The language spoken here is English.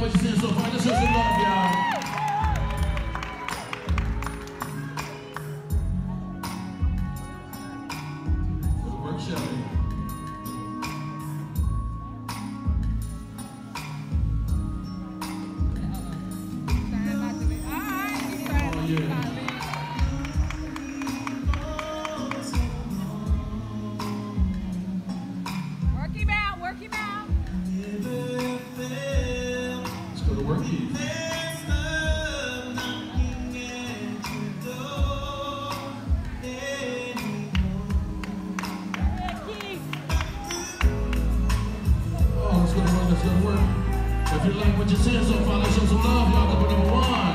what you're seeing so far. Let's show some love, y'all. Good work, Shelly. Oh, yeah. Let's go to work. If you like what you're seeing so far, let's show some love, y'all. Number 1.